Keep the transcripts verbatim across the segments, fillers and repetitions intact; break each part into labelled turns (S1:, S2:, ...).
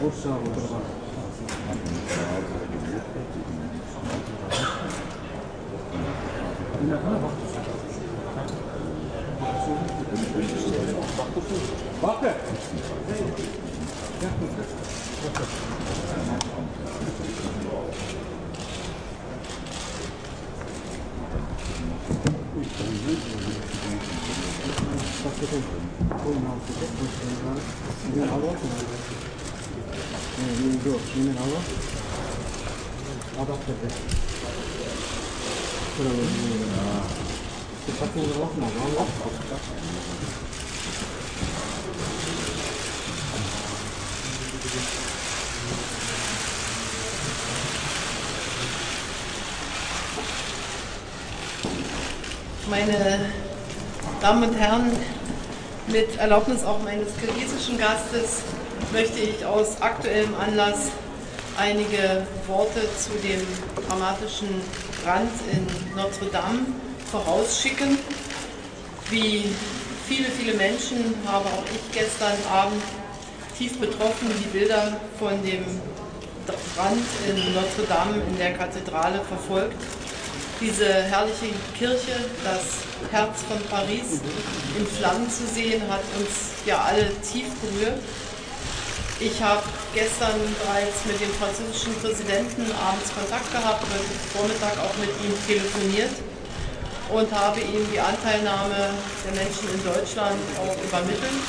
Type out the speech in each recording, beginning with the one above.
S1: Warte!
S2: Meine Damen und Herren, mit Erlaubnis auch meines kirgisischen Gastes möchte ich aus aktuellem Anlass einige Worte zu dem dramatischen Brand in Notre Dame vorausschicken. Wie viele, viele Menschen habe auch ich gestern Abend tief betroffen die Bilder von dem Brand in Notre Dame in der Kathedrale verfolgt. Diese herrliche Kirche, das Herz von Paris, in Flammen zu sehen, hat uns ja alle tief berührt. Ich habe gestern bereits mit dem französischen Präsidenten abends Kontakt gehabt, heute Vormittag auch mit ihm telefoniert und habe ihm die Anteilnahme der Menschen in Deutschland auch übermittelt.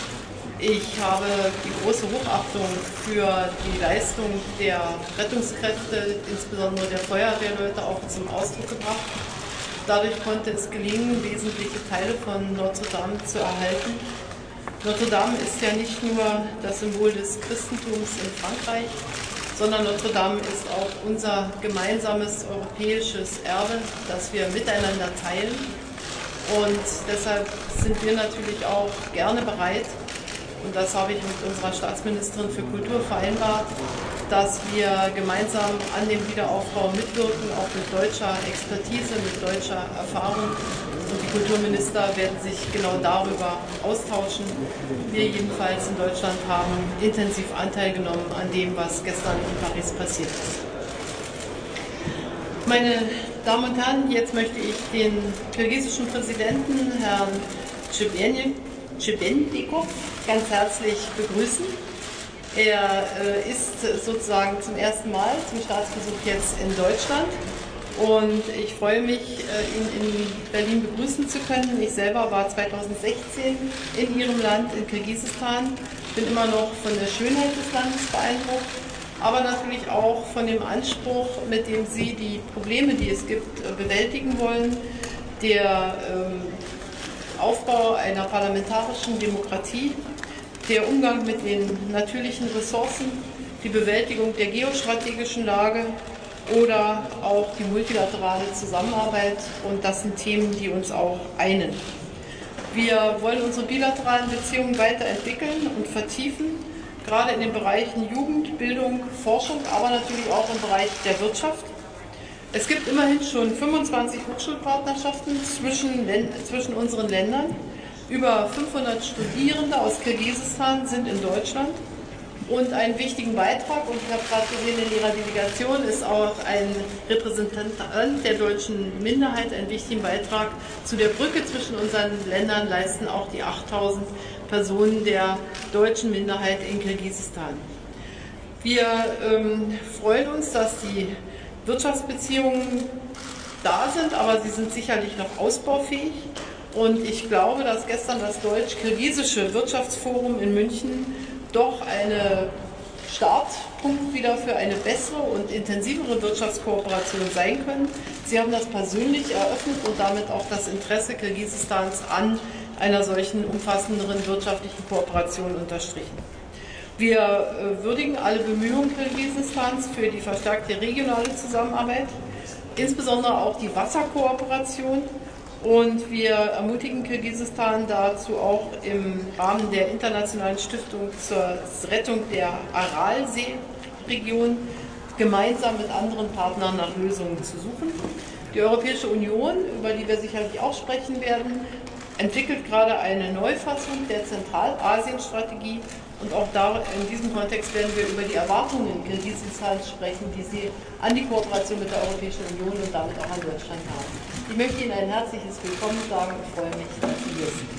S2: Ich habe die große Hochachtung für die Leistung der Rettungskräfte, insbesondere der Feuerwehrleute, auch zum Ausdruck gebracht. Dadurch konnte es gelingen, wesentliche Teile von Notre Dame zu erhalten. Notre Dame ist ja nicht nur das Symbol des Christentums in Frankreich, sondern Notre Dame ist auch unser gemeinsames europäisches Erbe, das wir miteinander teilen. Und deshalb sind wir natürlich auch gerne bereit, und das habe ich mit unserer Staatsministerin für Kultur vereinbart, dass wir gemeinsam an dem Wiederaufbau mitwirken, auch mit deutscher Expertise, mit deutscher Erfahrung. Und die Kulturminister werden sich genau darüber austauschen. Wir jedenfalls in Deutschland haben intensiv Anteil genommen an dem, was gestern in Paris passiert ist. Meine Damen und Herren, jetzt möchte ich den kirgisischen Präsidenten, Herrn Tschibendikov, ganz herzlich begrüßen. Er äh, ist sozusagen zum ersten Mal zum Staatsbesuch jetzt in Deutschland und ich freue mich, äh, ihn in Berlin begrüßen zu können. Ich selber war zweitausendsechzehn in Ihrem Land, in Kirgisistan, bin immer noch von der Schönheit des Landes beeindruckt, aber natürlich auch von dem Anspruch, mit dem Sie die Probleme, die es gibt, äh, bewältigen wollen, der ähm, Aufbau einer parlamentarischen Demokratie, der Umgang mit den natürlichen Ressourcen, die Bewältigung der geostrategischen Lage oder auch die multilaterale Zusammenarbeit. Und das sind Themen, die uns auch einen. Wir wollen unsere bilateralen Beziehungen weiterentwickeln und vertiefen, gerade in den Bereichen Jugend, Bildung, Forschung, aber natürlich auch im Bereich der Wirtschaft. Es gibt immerhin schon fünfundzwanzig Hochschulpartnerschaften zwischen, zwischen unseren Ländern. Über fünfhundert Studierende aus Kirgisistan sind in Deutschland. Und einen wichtigen Beitrag, und ich habe gerade gesehen, in Ihrer Delegation ist auch ein Repräsentant der deutschen Minderheit, einen wichtigen Beitrag zu der Brücke zwischen unseren Ländern leisten auch die achttausend Personen der deutschen Minderheit in Kirgisistan. Wir ähm, freuen uns, dass die Wirtschaftsbeziehungen da sind, aber sie sind sicherlich noch ausbaufähig. Und ich glaube, dass gestern das deutsch-kirgisische Wirtschaftsforum in München doch ein Startpunkt wieder für eine bessere und intensivere Wirtschaftskooperation sein können. Sie haben das persönlich eröffnet und damit auch das Interesse Kirgisistans an einer solchen umfassenderen wirtschaftlichen Kooperation unterstrichen. Wir würdigen alle Bemühungen Kirgisistans für die verstärkte regionale Zusammenarbeit, insbesondere auch die Wasserkooperation. Und wir ermutigen Kirgisistan dazu auch im Rahmen der Internationalen Stiftung zur Rettung der Aralseeregion gemeinsam mit anderen Partnern nach Lösungen zu suchen. Die Europäische Union, über die wir sicherlich auch sprechen werden, entwickelt gerade eine Neufassung der Zentralasien-Strategie Und auch da, in diesem Kontext werden wir über die Erwartungen Kirgisistans sprechen, die Sie an die Kooperation mit der Europäischen Union und damit auch an Deutschland haben. Ich möchte Ihnen ein herzliches Willkommen sagen und freue mich, dass Sie hier sind.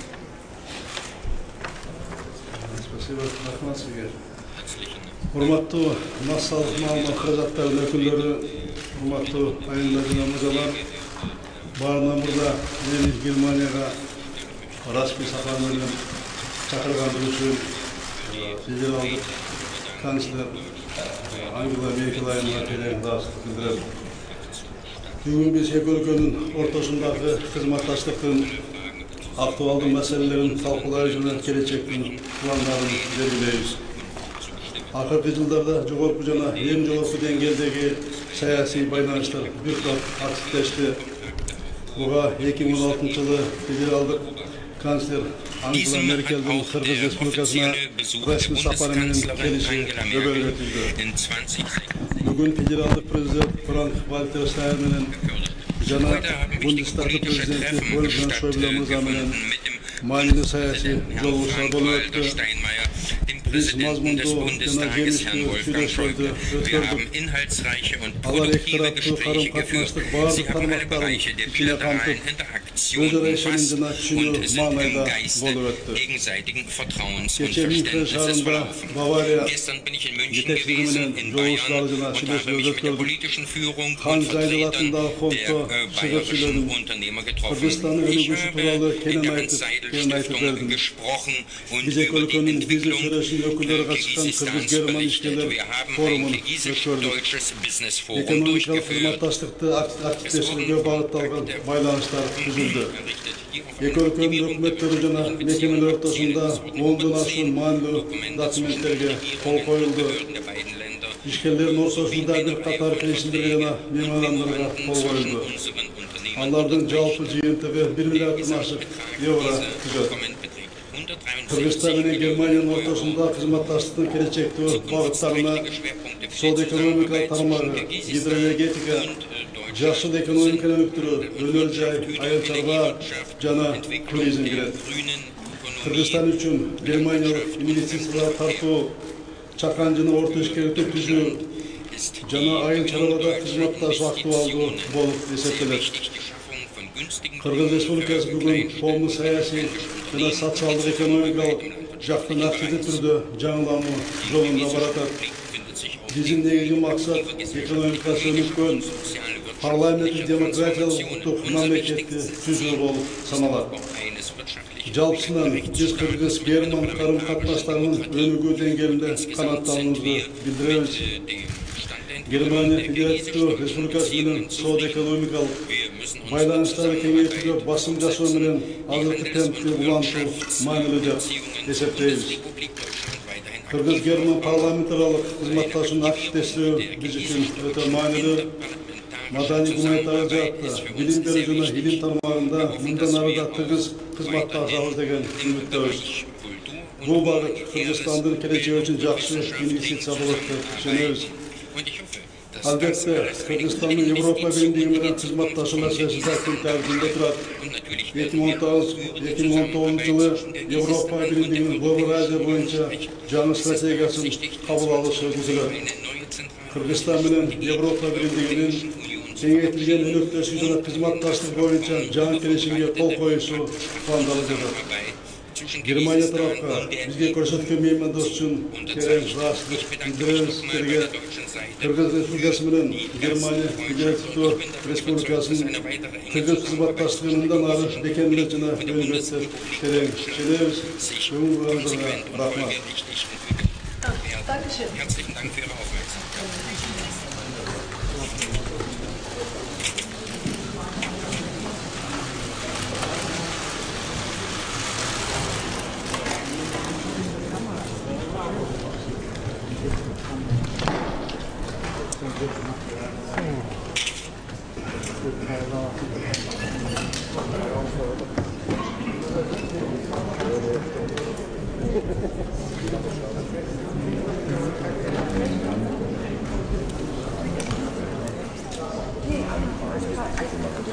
S1: Hurmatlı Masal Mağma Kazaklarının ökülleri, hurmatlı ayınlarına mızalar, barına burada yeni Germaniyaga rasmi safarlarının çakırgandığı için federaldık kansler Angela Merkel ayınına tereyin dağısılık bildirelim. Bugün biz iki ülkenin ortasındaki hizmetlaştıkın aktualdi meselelerin talkılayıcılığın gelecektin planlarını belirleyiz. Akırkı yıllarda jogorku jana eң jogorku dеңгээлдеги саясий байланыштар бир топ активдешти. Буга эки миң он алтынчы жылы федералдык канцлер Angela Merkel'in Kırgız Respublikasına resmi safarı menен келиши жөбөлгө түздү. Бүгүн федералдык президент Франк-Вальтер Штайнмайер менен жана Бундестагдын президенти Wolfgang Schäuble мырза менен маанилүү саясий жолугушуу болуп өттү.
S3: Des Bundestages, Herrn Wolfgang Schäuble. Wir haben inhaltsreiche und produktive Gespräche geführt. Sie haben alle Bereiche der bilateralen Interaktion umfasst und sind im Geiste gegenseitigen Vertrauens und Verständnisses verlaufen. Gestern bin ich in München gewesen, in Bayern, und habe mich mit der politischen Führung und Vertretern der bayerischen Unternehmer getroffen. Ich habe mit Herrn Seidel Stiftung gesprochen und über die Entwicklung Kirgisistans berichtet. Wir haben ein kirgisisch-deutsches Business-Forum durchgeführt.
S1: Эки өлкөнүн өкмөттөрү жана мекемелер ортосунда ондон ашуун маанилүү документтерге кол коюлду. Ишкерлердин ортосунда бир катар келишимдерге жана меморандумга кол коюлду. Алардын жалпы жыйынтыгы бир миллиарддан ашык евро түзөт. Кыргызстан менен Германиянын ортосунда кызматташтыктын келечектүү багыттарына соода экономикалык тармагы, гидроэнергетика, жашыл экономиканы өнүктүрүү, өнөр жай, айыл чарба жана туризм кирет. Кыргызстан үчүн Германиялык инвестициялар тартуу, чакан жана орто ишкерликти түзүү жана айыл чарбада кызматташуу актуалдуу болуп эсептелет. Кыргыз Республикасы бүгүн коомдук саясий жана социалдык экономикалык жактан активдүү түрдө жаңылануу жолунда баратат. Биздин негизги максат экономикасы өнүккөн, парламенттик демократиялык укуктук мамлекетти түзүү болуп саналат. Жалпысынан биз Кыргыз-Герман карым-катнаштарынын өнүгүү деңгээлинде канааттануубузду билдиребиз. Германия Федеративдүү Республикасы менен соода экономикалык байланыштарды кеңейтүүгө басым жасоо менен азыркы темпти улантуу маанилүү деп эсептейбиз. Кыргыз-Герман парламентаралык кызматташуунун активдешүүсү биз үчүн өтө маанилүү. Маданий гуманитардык жаатта, билим берүү жана илим тармагында мындан арыда тыгыз кызматташабыз деген үмүттөбүз. Бул багыт Кыргызстандын келечеги үчүн жакшы инвестиция болот деп түшүнөбүз. Албетте, Кыргызстандын Европа Биримдиги менен кызматташуу маселеси да күн тартибинде турат. эки миң он тогузунчу жылы Европа Биримдигинин Борбор Азия боюнча жаңы стратегиясын кабыл алышы күтүлөт. Кыргызстан менен Европа Биримдигинин кеңейтилген өнөктөшүү жана кызматташтык боюнча жаңы келишимге кол коюшу пландалып жатат. Германия тарапка бизге көрсөткөн меймандос үчүн терең ыраазычылык билдиребиз. Кыргыз Республикасы менен Германия Федеративдүү Республикасынын тыгыз кызматташтыгы мындан ары бекемдеп жана өнүгөт деп терең ишенебиз. Бүгүнкү рахмат.
S3: Herzlichen Dank für Ihre Aufmerksamkeit.
S4: I